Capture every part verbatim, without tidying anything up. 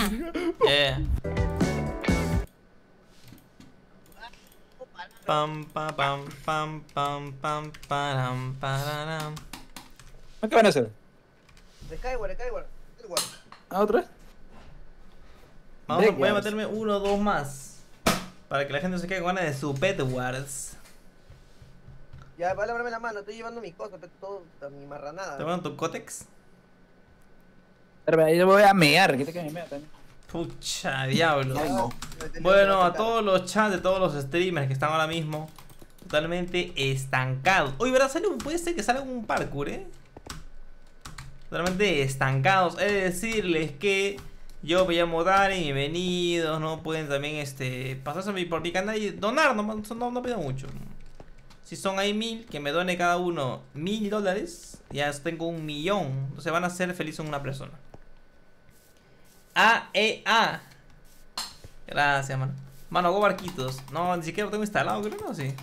Eh. Pam pam pam pam pam pam param pararam. ¿Qué van a hacer? Skyward, Skyward, Skyward. ¿A otra? Vamos a, voy a meterme uno o dos más. Para que la gente se quede con ganas de su Pet Wars. Ya, va a lavarme la mano, estoy llevando mis cosas, todo, mi marranada. ¿Te mandan tu cótex? Pero ahí yo voy a mear, que te quedas mea también. Pucha, diablo. No. Bueno, a todos los chats de todos los streamers que están ahora mismo totalmente estancados. Oye, ¿verdad? Sale un, puede ser que salga un parkour, ¿eh? Totalmente estancados. He de decirles que yo me llamo Darren, bienvenidos, ¿no? Pueden también este pasarse por mi canal y donar, no, no, no pido mucho. Si son ahí mil, que me done cada uno mil dólares, ya tengo un millón. Entonces van a ser felices una persona. A E A. Gracias, mano. Mano, hago barquitos. No, ni siquiera lo tengo instalado, creo, no, sí.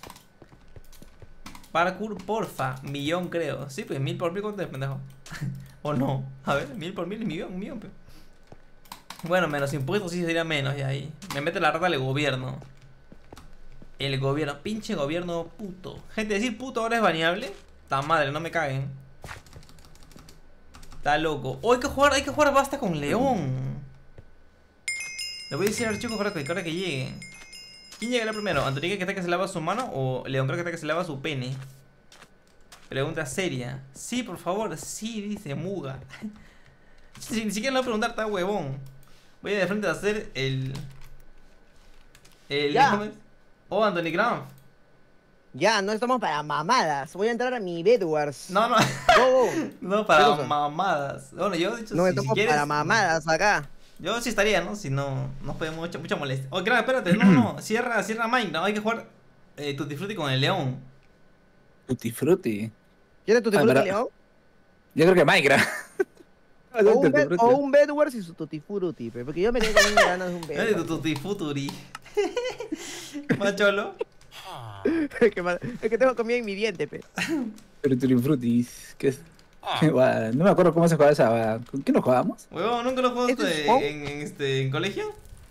Parkour, porfa. Millón, creo. Sí, pues mil por mil, ¿cuánto es, pendejo? O no. A ver, mil por mil, millón, un millón, pues. Bueno, menos impuestos sí sería menos, y ahí. Me mete la rata el gobierno. El gobierno, pinche gobierno puto. Gente, decir puto ahora es baneable. Ta madre, no me caguen. Está loco. Oh, hay que jugar, hay que jugar basta con León. Le voy a decir a los chicos para que, para que lleguen. ¿Quién llegará primero? ¿Antonio que está que se lava su mano o León creo que está que se lava su pene? Pregunta seria. Sí, por favor, sí, dice Muga. Ni siquiera le voy a preguntar, está huevón. Voy a de frente a hacer el... El... Ya. Oh, Anthony Graham. Ya, no estamos para mamadas. Voy a entrar a mi Bedwars. No, no. Oh, No, para mamadas. Bueno, yo he dicho no si, estamos si quieres, para mamadas acá. Yo sí estaría, ¿no? Si no, no fue mucha, mucha molestia. Oh, claro, espérate, no, no, cierra, cierra Minecraft, hay que jugar eh, Tutti Frutti con el león. Tutti Frutti. ¿Quieres tu Ah, Tutti pero- León? Yo creo que Minecraft. O un, bed, o un Bedwars y su Tutti Frutti, pe, porque yo me quedé con unas ganas de un Eh, tu Bedwars. Tutti Futuri. Macholo. Es que ma- es que tengo comida en mi diente, pe. Pero Tutti Frutti. ¿Qué es? Qué guada. No me acuerdo cómo se jugaba esa. guada. ¿Con quién lo jugábamos? Huevón, ¿nunca lo ¿Este jugaste es Pong? en, en, este, en colegio?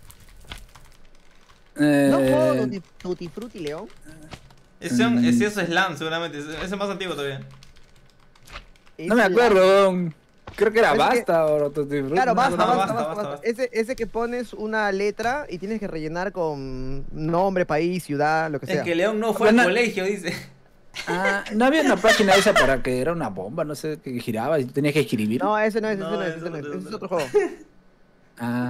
Eh, ¿No juego Tutti, Tutti Frutti León? Ese Mm. ese es Slam, seguramente. Ese ese es más antiguo todavía. no me Es la- acuerdo. Creo que era Es que- Basta o Tutti Frutti. Claro, no me basta, acuerdo. basta, basta, basta, basta, basta. Ese, ese que pones una letra y tienes que rellenar con nombre, país, ciudad, lo que sea. Es que León no fue al Bueno, colegio, dice. Ah, no había una página esa para que era una bomba, no sé, que giraba y tenías que escribir. No, ese no es, ese No, no es, ese ese no es, no, ese ese es no. otro juego. Ah,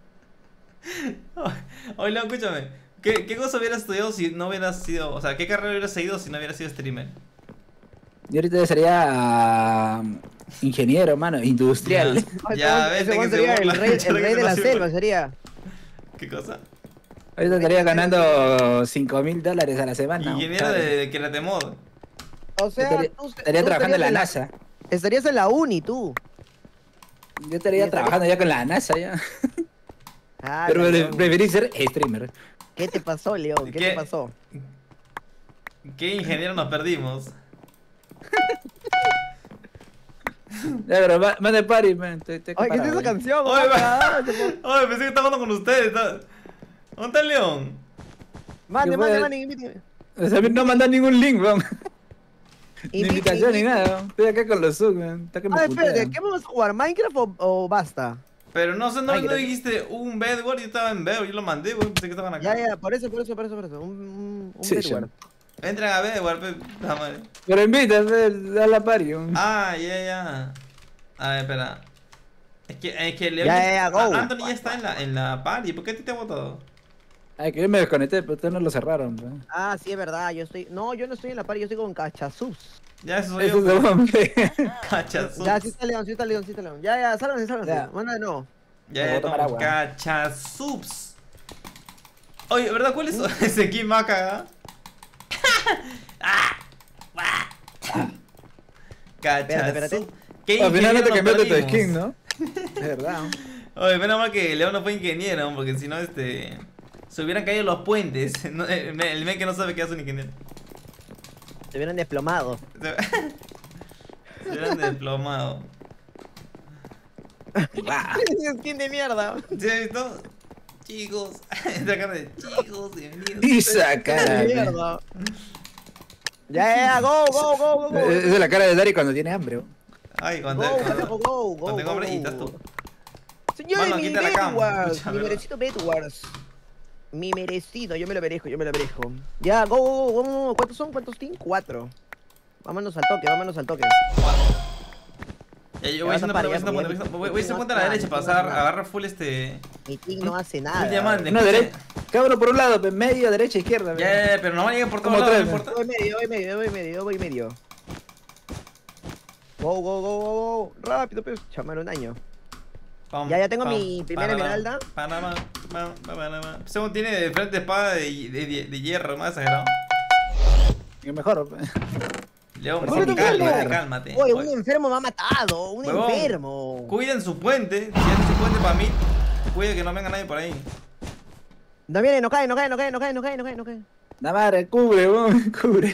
Oye, León, escúchame. ¿Qué, ¿Qué cosa hubieras estudiado si no hubieras sido... O sea, ¿qué carrera hubieras seguido si no hubieras sido streamer? yo ahorita sería ah, ingeniero, mano, industrial. Ya. Ya, ves, ese que weón se sería el burla. rey, Ya el que rey se de la nació, selva, pues. sería. ¿Qué cosa? Ahorita estaría ganando cinco mil dólares a la semana. Ingeniero ¿sabes? de, de Keratemod. O sea, estaría, tú, estaría tú trabajando en la estarías NASA. Estarías en la uni, tú. Yo estaría Y estaría- trabajando ya con la NASA ya. Ah, Pero pre- León. preferí ser streamer. ¿Qué te pasó, León? ¿Qué, ¿Qué? te pasó? ¿Qué ingeniero nos perdimos? Ya, pero va- man de party, man. Estoy, estoy Ay, ¿qué es preparado, esa ya. canción? Oye, vaca? Oye, pensé que estaba hablando con ustedes. está- ¿Dónde está el León? Mande, ¿Qué mande, fue? mande, invítame. O sea, a mí no mandan ningún link, weón. Ni Invítame, invitación ni invítame. nada. weón. Estoy acá con los subs, weón. Está que me Ah, espérate, putean. ¿qué vamos a jugar? ¿Minecraft o, o basta? Pero no sé, no, Ay, no creo- dijiste un Bedward, yo estaba en Bedward, yo lo mandé, güey, pensé que estaban acá. Ya, ya, por eso, por eso, por eso, por eso. Un, un, un Sí, Bedwars. Entran a Bedward, pe, la madre. Pero invítame a la party, weón. Ah, ya, ya. A ver, espera. Es que, es que León. Ya, ya, ya, go. Ah, Anthony ya está en la, en la party, ¿por qué a ti te ha votado? Ay, que yo me desconecté, pero ustedes no lo cerraron, weón. Ah, sí, es verdad, yo estoy... No, yo no estoy en la par, yo estoy con Cachazús. Ya, eso soy Eso yo. es hombre. Cachazú. Ya, sí está León, sí está León, sí está León. Ya, ya, sálganse, sálganse. Ya. Manda de nuevo. Ya, Me ya, voy a tomar no, agua. Cachazubs. Oye, ¿verdad cuál es ese Kim Maca? Ah, ah. Espérate, espérate. Cachazub. ¿Qué Al final no te ingeniero nos cambiaste tu perdimos? skin, ¿no? Es verdad. Oye, menos mal que León no fue ingeniero, porque si no, este... se hubieran caído los puentes. No, el men el men que no sabe qué hace un ingeniero. Se hubieran desplomado. Se, se hubieran desplomado. Va. Ese skin de mierda. ¿Sí has visto? Chicos, esta cara de chicos, bienvenidos. Y esa De cara. pe. mierda. Ya, ya, go, go, go, go, go. Esa es la cara de Dari cuando tiene hambre. weón. Ay, cuando, Go, cuando, go, go, go, cuando tengo go, hambre y go. estás tú. Señores, Mano, mi quita la cama, Bedwars, escucha, mi ¿verdad? merecido Bedwars. Mi merecido, yo me lo merezco, yo me lo merezco. Ya, go, go, go, go. ¿Cuántos son? ¿Cuántos team? Cuatro. Vámonos al toque, vámonos al toque. Ya, yo Ya voy vas a haciendo parar, punto, ya, voy ya, haciendo punto, voy ya, voy haciendo ya, punto a la ya, derecha ya, para ya, pasar, ya. agarrar full este. Mi team no hace nada. Un diamante. No, escucha. derecha. Cada uno por un lado, pe, medio, derecha, izquierda. pe. Ya, ya, ya, pero no lleguen por todos Como lados, no tres, importa. Voy medio, voy medio, voy medio, voy medio. Go, go, go, go, go. Rápido, pues. Chamar un año. Pam, Ya, ya tengo pam, mi primera Panamá, esmeralda. Panamá, Panamá, Panamá. Según tiene de frente espada de, de, de, de hierro, más exagerado. Y mejor. pe. León, Pero por no favor, cálmate, quiero. cálmate. Oye, Oye, un enfermo me ha matado. Un Huevón. enfermo. Cuiden su puente. Si hacen su puente para mí, cuide que no venga nadie por ahí. No viene, no cae, no cae, no cae, no cae, no cae, no cae, no cae. Navarra, cubre, weón, cubre.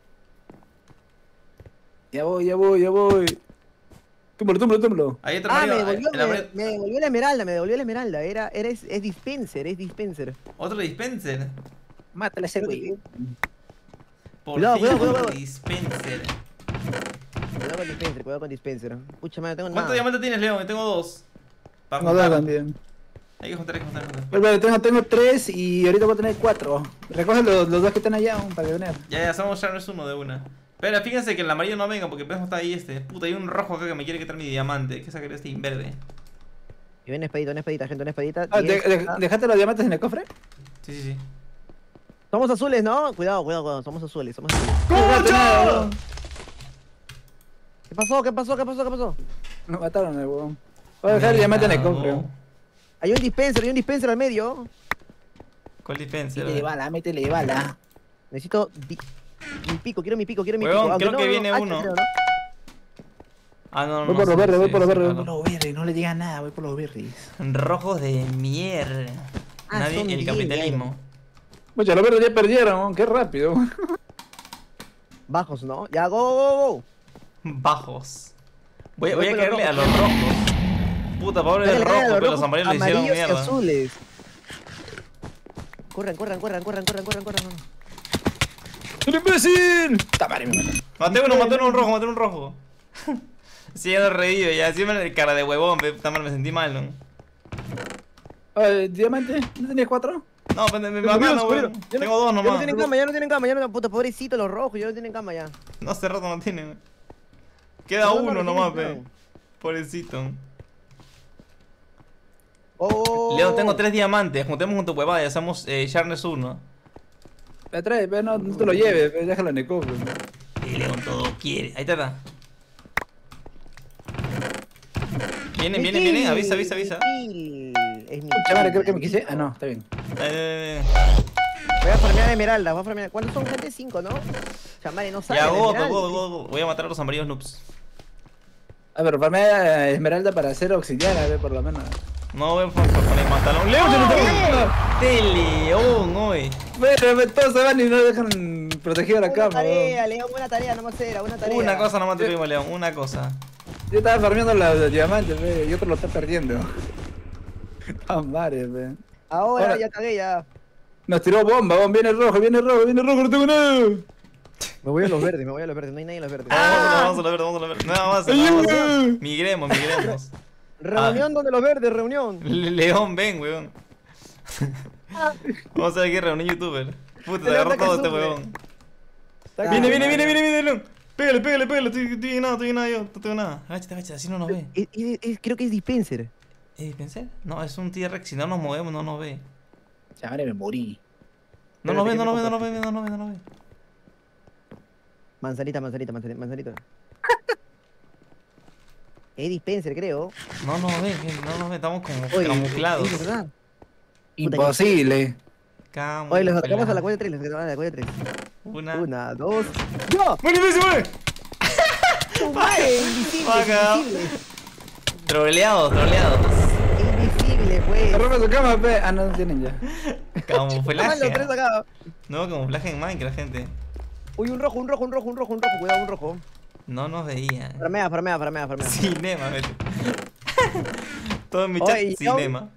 Ya voy, ya voy, ya voy. Túmbalo, túmbalo, túmbalo. Ahí otro Ah, me amarillo, devolvió, el me, amarillo- me devolvió la esmeralda, me devolvió la esmeralda. Era, era, es, es dispenser, es dispenser. Otro dispenser. Mátale a ese güey. Por Cuidado, fin, cuidado, cuidado, otro cuidado. dispenser. Cuidado con dispenser, cuidado con dispenser. Pucha, madre, no tengo ¿Cuántos nada. diamantes tienes, León? Yo tengo dos. Para Tengo dos juntar. también. Hay que juntar, hay que juntar, hay que juntar. Pero, pero tengo, tengo tres y ahorita voy a tener cuatro. Recoge los, los dos que están allá aún para venir. Ya, ya, somos Sharners uno de una. Pero fíjense que el amarillo no venga porque pensamos está ahí este. Puta, hay un rojo acá que me quiere quitar mi diamante. ¿Qué sacaría este verde? Y ven espadita, una espadita, gente, una espadita. Ah, diez, de- de- ah. ¿Dejaste los diamantes en el cofre? Sí, sí, sí. Somos azules, ¿no? Cuidado, cuidado, cuidado, somos azules, somos azules. No dejaste nada, weón. ¿Qué pasó? ¿Qué pasó? ¿Qué pasó? ¿Qué pasó? Nos mataron el huevón. Voy a dejar el diamante en el cofre. weón. Hay un dispenser, hay un dispenser al medio. ¿Cuál dispenser? Métele bala, métele bala. Necesito di- mi pico, quiero mi pico, quiero mi Huevón, pico. Aunque creo que viene H, uno. creo, ¿no? Ah, no, no, Voy no. por los sí, verdes, voy sí, por los sí, verdes, voy claro. por los verdes. No le llega nada, voy por los verdes. Rojos de mierda. Ah, Nadie, son el bien, capitalismo. Mucha, los verdes ya perdieron, weón, qué rápido. Bajos, ¿no? Ya, go, go, go. Bajos. Voy, Voy voy a por los caerle a rojos. los rojos. Puta, pobre del Dale, dale, rojo, pero los rojos, amarillos le hicieron amarillos y mierda. azules. Corran, corran, corran, corran, corran, corran, corran. ¡Un imbécil! Tamare, me matan. Maté uno, maté uno un rojo, maté un rojo. Sí, ya lo revive, ya siempre cara de huevón, pe, puta madre, me sentí mal, ¿no? Ay, ¿diamante? ¿No tenías cuatro? No, pero me me Se murieron, mataron, se weón. murieron. Ya no- Tengo dos Ya no nomás. tienen cama, ya no tienen cama, ya no, puta, pobrecito los rojos, ya no tienen cama ya. No, hace rato no tienen. Queda No, no, uno no nomás, tienen, pe. no. Pobrecito. Oh, León, tengo tres diamantes. Juntemos junto huevada y hacemos eh, Sharners uno. Me trae, pero no, no te lo lleves, pe, déjalo en el cofre. Y León todo quiere. Ahí está, está. Vienen, Mi vienen, kill, vienen. Avisa, avisa, avisa. mi kill, Es mi Chaval, kill. creo que me quise. Ah, no, está bien. Eh, Voy a farmear esmeraldas, voy a farmear. ¿Cuántos son, gente? Cinco, ¿no? Chamare, no sabe. ya, go, go, go, go, go. Voy a matar a los amarillos noobs. A ver, farmea esmeralda para hacer obsidiana, a ver, por lo menos. No voy a poner matar a un león. De león, hoy. Pero pe, todos se van y no dejan protegido la Una cama, tarea, weón. León, una tarea, nomás era, una tarea. Una cosa nomás te pedimos, León. Una cosa. Yo estaba farmeando los, los diamantes, pe, y otro lo está perdiendo. Ah, madre, pe. Ahora, Ahora- ya cagué, ya. Nos tiró bomba, bomba, viene rojo, viene rojo, viene rojo, no tengo nada. Me voy a los verdes, me voy a los verdes, no hay nadie en los verdes. Ah, vamos a la verde, vamos a la verde. Nada más, nada más. Migremos, migremos. Reunión donde los verdes, reunión. Le- León, ven, weón. Vamos a ver qué reunión youtuber. Puta, te León agarró está que todo este sube. weón. Ah, Viene, viene, ah, viene, viene, viene, León. Pégale, pégale, pégale. Estoy, estoy llenado, estoy llenado yo. No tengo nada. Agáchate, agáchate, así no nos ve. Es- es- es- creo que es dispenser. ¿Eh, pensé? No, es un T-Rex. Si no nos movemos, no nos ve. Chaval, me morí. No nos ve, no nos ve, no nos ve, no nos ve, no nos ve. Manzanita, manzanita, manzanita, manzanita. Es dispenser, creo. No nos ve, gente, no nos ve. Estamos como Oye, camuflados. es verdad. Imposible. Oye, los atacamos a la cuenta tres, los atacamos a la cuenta tres. Una. Una, dos. ¡Yo! ¡Muere, muere, muere! ¡Tu madre! Invisible, Vaga. invisible. Troleados, troleados. Invisible, pues. Se rompe su cama, pe. Ah, no, no tienen ya. Estaban los tres Camuflaje. acá. No, camuflaje en Minecraft, gente. Uy, un rojo, un rojo, un rojo, un rojo, un rojo. Cuidado, un rojo. No nos veía. Farmea, farmea, farmea, farmea. Cinema, vete. Todo en mi chat Oye, yo- cinema.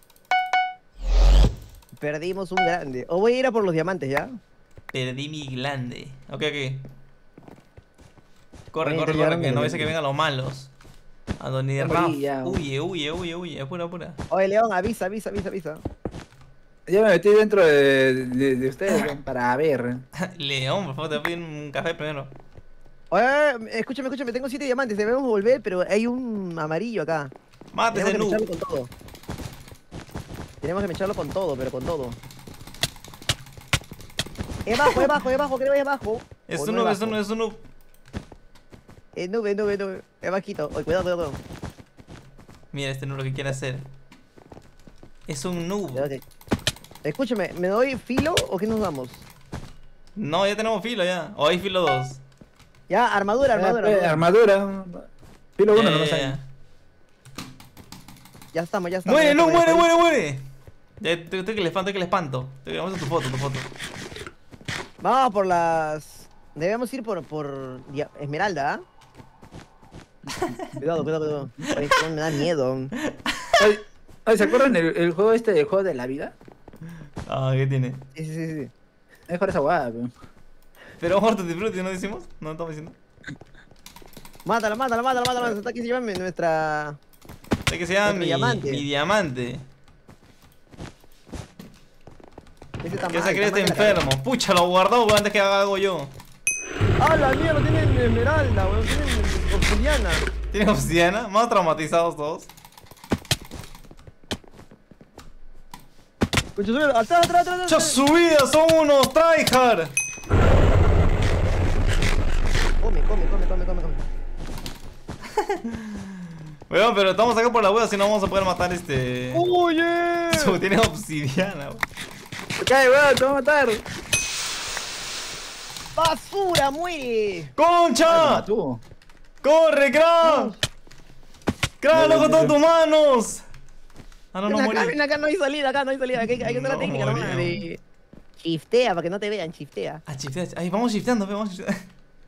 Perdimos un grande. O voy a ir a por los diamantes, ¿ya? Perdí mi glande. Ok, ok. Corre, Oye, corre, te corre, llevaron que de no la vaya que vengan los malos. A Don Ya Raf. morí, ya. Huye, huye, huye, huye. Apura, apura. Oye, León, avisa, avisa, avisa, avisa. Ya me metí dentro de, de, de ustedes weón, para ver. León, por favor, te voy a pedir un café primero. Oye, escúchame, escúchame, tengo siete diamantes, debemos volver, pero hay un amarillo acá. Mate Tenemos ese que mecharlo noob. con todo. Tenemos que mecharlo con todo, pero con todo. Es bajo, es bajo, es bajo, creo que es bajo. Es O un no noob, es un bajo. noob, es un noob. Es nube, nube, nube. Es bajito. Oye, cuidado, cuidado, cuidado. Mira este noob lo que quiere hacer. Es un noob. Cuidado que- Escúchame, ¿me doy filo o qué nos damos? No, ya tenemos filo ya. O hay filo dos. Ya, armadura, armadura. Eh, armadura. armadura. Filo Ya, uno, no ya, más ya. hay. Ya estamos, ya estamos. Muere, ya no, estamos, muere, ya muere, muere. Ya, estoy estoy que le espanto, estoy que le espanto. Estoy que vamos a tu foto, tu foto. estamos. Vamos por las... Debemos ir por, por dia- Esmeralda, ¿ah? Cuidado, cuidado, cuidado. Oye, esto me da miedo. Oye, oye, ¿se acuerdan el, el juego este, el juego de la vida? Ah, ¿qué tiene? Sí, sí, sí, sí. Es mejor esa guada, weón. Pero muerto de frutti, ¿no decimos? No estamos diciendo. Mátala, mátala, mátala, mátala. Está aquí se llama nuestra... Es que se llama Otro mi diamante. mi diamante. Ese está Que mal, se cree está este mal la enfermo. Pucha, lo guardó weón, antes que haga algo yo. cara. ¡Ah, la mierda! Tienen esmeralda, weón. Tienen obsidiana. ¿Tiene obsidiana? Más traumatizados todos. Escucha, sube. Atrás, atrás, atrás. ¡Ya atrás. su vida! ¡Son unos tryhard! Come, come, come, come, come, come. Weón, pero estamos acá por la hueá, si no vamos a poder matar este. ¡Oye! Su- Tiene obsidiana, weón. ¡Se cae, weón! ¡Te va a matar! ¡Basura, muere! ¡Concha! tú! ¡Corre, crack! ¡Crack, loco, todas tus manos! Ah, no, no ven acá, morí. ven acá, no hay salida, acá no hay salida. Hay que, hay que hacer la No técnica, morí, nomás. no. De... Shiftea, para que no te vean, shiftea. Ah, shiftea. Ay, vamos shifteando, ve, vamos shifteando.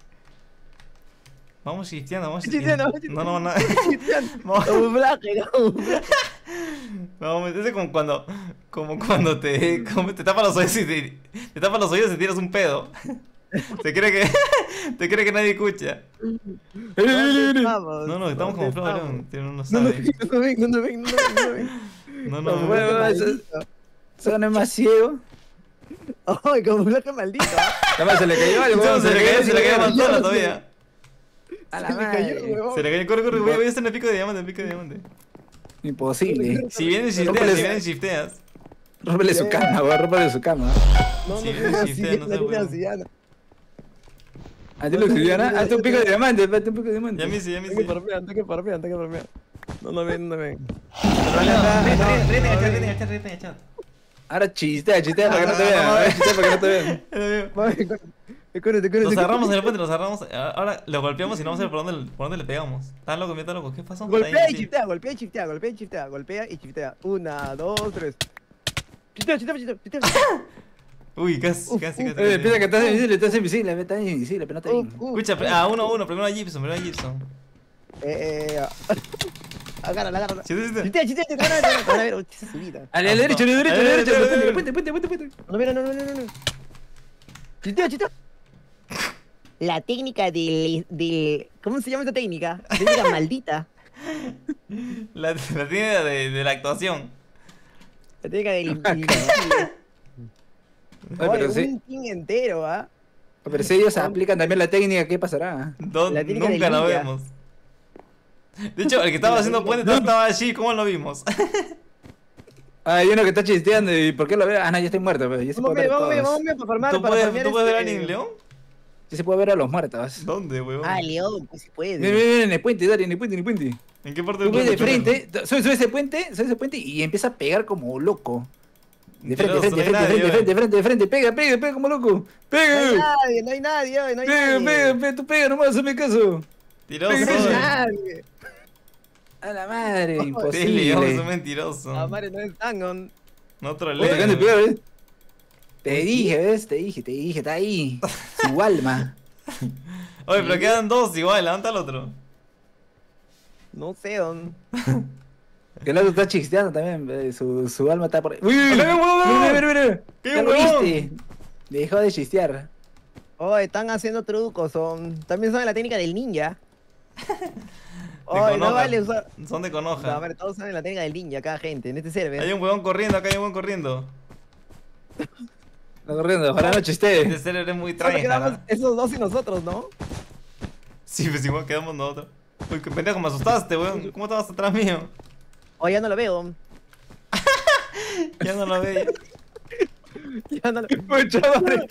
Vamos shifteando, vamos Shifteando, shifteando. No, no, no. Shifteando. Vamos, Camuflaje, camuflaje. vamos, es como cuando, como cuando te, como te tapan los oídos y te, te tapan los oídos y tiras un pedo. Te cree que, te cree que nadie escucha. ¿Dónde estamos? No, no, estamos ¿Dónde como flores, estamos? no, no No, no, sabe. no ven, no, no ven, no ven, no ven. No, no, No, no. bueno. Camuflaje eso- maldito. Eso no es más ciego. Ay, camuflaje maldito. Además se le cayó algo. Se, se le cayó, se le cayó cayó. manzana yo todavía. A la Se me cayó, madre. huevón. Se le cayó, corre, corre, voy a voy a estar en el pico de diamante, en el pico de diamante. Imposible. Si vienes No shifteas, puedes- si vienes shifteas. Rómpele su cama, weón. Rómpele su cama. No, no Sí, tiene sí, obsidiana, no no sé, tiene huevón. obsidiana. ¿A ti lo obsidiana? Hazte un pico de diamante, hazte un pico de diamante. Ya me hice, ya me Tengo que hice. farmear, tengo que farmear, tengo que farmear. No, no ven, no ven. Ríete en el chat, ríete en el chat, ríete en el chat. Ahora chistea, chistea para que no te Ah, vean. no, Ahora no. chistea para que no te vean. Escúrate, escúrate. Nos agarramos en el puente, nos agarramos. Ahora lo golpeamos y no vamos a ver por dónde, por dónde le pegamos. ¿Estás loco, mi está loco? ¿Qué pasó? Golpea Ahí, y sí. chiftea, golpea y chiftea, golpea y chiftea, golpea y chiftea. Una, dos, tres. Chiftea, chiftea, chiftea, chiftea. Uy, casi, Uf, casi, uf. casi. Eh, casi. piensa que estás invisible, estás invisible, estás invisible, pero no te Uh, ven. uh. Escucha, pre- ah, uno a uno, primero a Gibson, primero a Gibson. Eh, eh. Agárrala, agárrala. Sí, sí, sí. Chiftea, chiftea, chiftea. Van a ver, oh, esa subida. Al derecho, al derecho, al Eh, derecho, eh, al eh, puente, eh. puente, puente, puente, puente. No, mira, no, no, no, no, no. Chiftea, chiftea. La técnica del, del... ¿Cómo se llama esta técnica? Técnica maldita. La, la tiene de, de la actuación. La técnica del invisible. Oye, Oye, pero sí. un team entero, ¿ah? Pero si ellos aplican también la técnica, ¿qué pasará? Do- La técnica nunca del la ninja. vemos. De hecho, el que estaba haciendo puente no estaba allí, ¿cómo lo vimos? Ah, hay uno que está chisteando y ¿por qué lo veo? Ah, no, ya estoy muerto, pero ya se Vamos puede bien, ver a vamos bien, todos. vamos bien para farmar, ¿Tú para puedes, farmear ¿tú puedes ver a este- alguien, León? Ya se puede ver a los muertos. ¿Dónde, weón? Ah, León, pues sí puede. Miren, miren, en el puente, dale, en el puente, en el puente. ¿En qué parte Tú del ves de puente? frente, sube, sube ese puente, sube ese puente y empieza a pegar como loco. De frente, de Mentiroso, frente, de no hay frente, de nadie, frente, de frente, de frente, pega, pega, pega como loco. No hay Pega, nadie, no hay nadie, hoy, no hay pega, nadie. pega, pega, tú pega nomás, hazme caso. Mentiroso. Pega, No hay pega. nadie. A la madre, Sí, León, es un imposible. mentiroso. Ah, madre, no están, on. No Oye, troleo. acá de pegar, ¿ves? Te dije, ¿ves? Te dije, te dije, está ahí. Su alma. Oye, pero quedan dos igual, levanta el otro. No sé, don. Que el otro está chisteando también, ve, su, su alma está por ahí. ¡Uy, uy, uy! ¡Mira, huevón! ¡Mira, mira, mira! ¡Qué ¿Ya lo huevón! viste? Dejó de chistear. Oh, están haciendo trucos, son. También saben la técnica del ninja. De Oh, no Konoha. vale usar. Son de No, a Konoha. ver, todos saben la técnica del ninja acá, gente, en este server. Hay un huevón corriendo, acá hay un huevón corriendo. Está corriendo, ojalá no Este chistee. server es muy Solo tryhard. quedamos ¿Ah? esos dos y nosotros, ¿no? Sí, pues igual quedamos nosotros. Uy, qué pendejo, me asustaste, weón. ¿Cómo estabas atrás mío? Oh, ya no lo veo. Ya no lo veía. Ya no lo Pucha madre.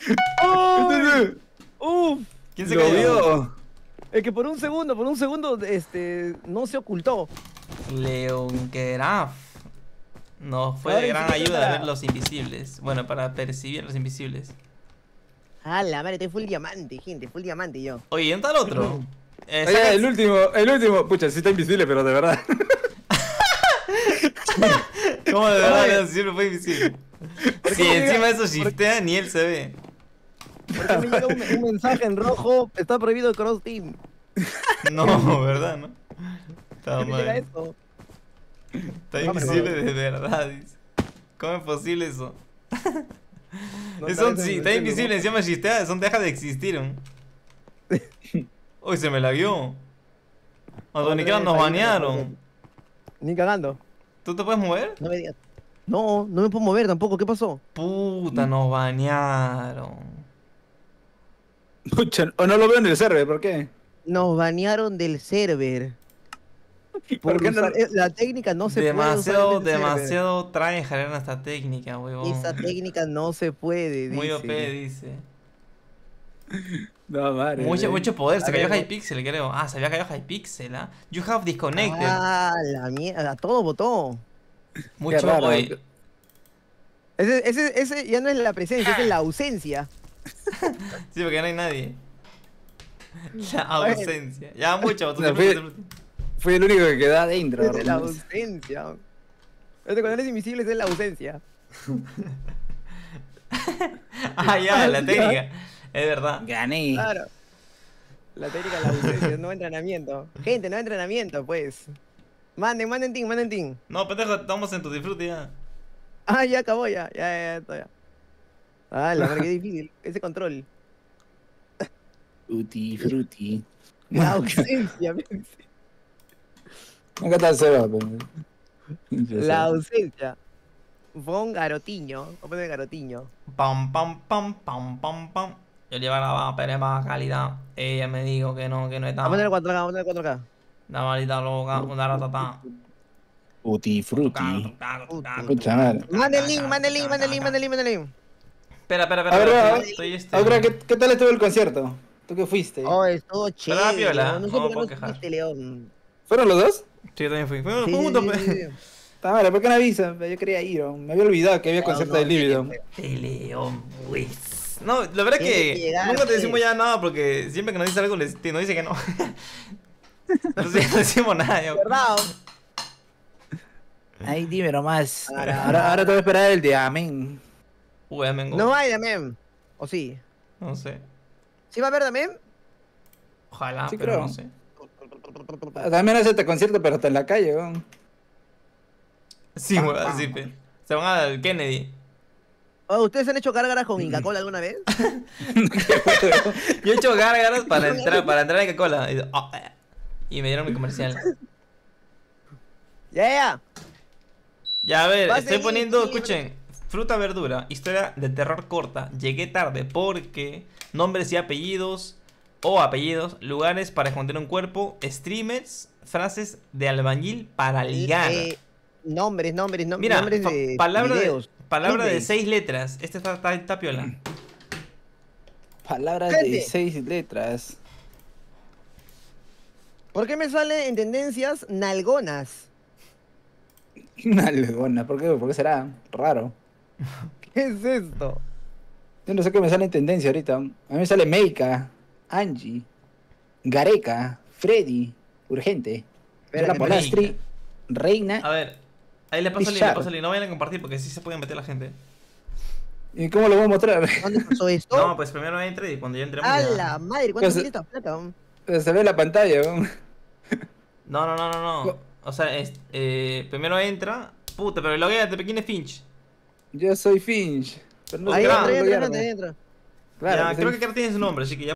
Uf. ¿Quién se Lo cayó? vio. Es que por un segundo, por un segundo, este, no se ocultó. Leon Graf. Nos fue Ahora de gran sí, ayuda para- ver los invisibles. Bueno, para percibir los invisibles. Ah, la madre, estoy full diamante, gente, full diamante yo. Oye, ¿y dónde está el otro? Eh, Oye, saca- el último, el último. Pucha, sí está invisible, pero de verdad. ¿Cómo de verdad Oye. Leon siempre fue invisible? ¿Por Si qué me encima de llega- eso shiftea, ni él se ve. ¿Por qué me llega un, un mensaje en rojo? Está prohibido cross team. No, ¿verdad? ¿No? Está ¿Qué me llega mal. eso? Está No, invisible pero- de verdad, dice. ¿Cómo es posible eso? No Eso parece sí, en está el invisible, encima shiftea, son deja de existir. ¿No? Uy, se me la vio. A Otra Doniquera vez nos ahí, banearon. Ni cagando. ¿Tú te puedes mover? No me digas. No, no me puedo mover tampoco. ¿Qué pasó? Puta, nos banearon. Pucha, o no lo veo en el server, ¿por qué? Nos banearon del server. ¿Por Por qué no? usar- eh, La técnica no se demasiado, puede usar en este demasiado tryhard en esta técnica, server. huevón. Esa técnica no se puede, Muy dice. O P, dice. No, madre. Mucho, eh. mucho poder, se A cayó ver, Hypixel, creo. Ah, se había caído Hypixel, ¿ah? You have disconnected. Ah, la mierda, todo votó. Mucho, raro. oye, Ese, ese, ese ya no es la presencia, esa es la ausencia. sí, porque no hay nadie. La ausencia. Ya mucho, tú No, siempre- fui- Fui el único que quedó adentro. Esa es la hermanos. ausencia. Este, cuando eres invisible, esa es la ausencia. Ah, ya, la técnica. Es verdad. Gané. Claro. La técnica de la ausencia, no entrenamiento. Gente, no entrenamiento, pues. Manden, manden team, manden team. No, pendejo, estamos en tu disfrute ya. Ah, ya acabó, ya, ya, ya, ya, está, ya. Ah, la verdad que difícil, ese control. Fruti, fruti. La ausencia, pensé. Acá está el Seba, pues. La ausencia. Von Garotiño. Vamos a poner Garotiño. Pam, pam, pam, pam, pam, pam. Yo le iba a pero es baja calidad. Ella me dijo que no, que no está. Vamos a poner cuatro K, vamos a poner cuatro K. La malita loca, una ratata. Fruti, fruti. Puta. Pucha madre. Manden link, manden link, manden link, manden link, manden link. Espera, espera, espera. A ver, espera, a estoy- ver, estoy este. Ahora, ¿qué, ¿qué tal estuvo el concierto? ¿Tú qué fuiste? Oh, es todo Pero chévere. la piola, León. No sé no por qué puedo no quejar. supiste, León. ¿Fueron los dos? Sí, yo también fui. Fuimos Sí, juntos, sí, pues. sí, sí. Está mal, ¿por qué no avisas? Yo quería ir, oh. Me había olvidado que había No, concierto no, de Líbido. sí, sí. De León, pues. No, la verdad es Tiene que que llegar, nunca te pues. decimos ya nada porque siempre que nos dice algo les- nos dice que no. Entonces no decimos nada. yo. ¿Verdad? Ay, dime nomás. Ahora- Ahora, ahora te voy a esperar el de Amén. Uy, ya me No hay Damem. ¿O sí? No sé. ¿Sí va a haber Damem? Ojalá, Sí, pero creo. no sé. También hace este concierto, pero hasta en la calle, weón. Sí, Pam, weón, pam, sí, pam. pe. Se van al Kennedy. Oh, ¿ustedes han hecho gárgaras con Inca Cola alguna vez? Yo he hecho gárgaras para entrar, para entrar en Coca-Cola. Y, oh, eh. Y me dieron mi comercial. Ya, ya. Ya, a ver, Va a estoy seguir, poniendo, sí, escuchen, fruta, verdura, historia de terror corta. Llegué tarde porque nombres y apellidos o apellidos, lugares para esconder un cuerpo, streamers, frases de albañil para ligar. Eh, nombres, nombres, nom- Mira, nombres pa- de palabra, de, videos. palabra de clickbait. seis letras. Este está, está, está piola. Palabras Gente. de seis letras. ¿Por qué me sale en tendencias nalgonas? Nalgona, ¿por qué? ¿Por qué será? Raro. ¿Qué es esto? Yo no sé qué me sale en tendencia ahorita. A mí me sale Meika, Angie, Gareca, Freddy, Urgente, Espera, Yola que Polastri, Reina. A ver, ahí le paso el link, le Pichar. paso el link. No vayan a compartir porque sí se puede meter la gente. ¿Y cómo lo voy a mostrar? ¿Dónde pasó esto? No, pues primero entre y cuando ya entremos ¡A ya. la madre! ¿Cuánto Pues, tiene esta plata? Se ve la pantalla, weón. No, no, no, no, no. Co- O sea, es- eh, primero entra. Puta, pero loguéate, ¿quién es Finch? Yo soy Finch. Pero no Ahí Entra, entra, quiero entra, loguearme. entra, entra. Claro, ya, que creo soy que acá tiene su nombre, así que ya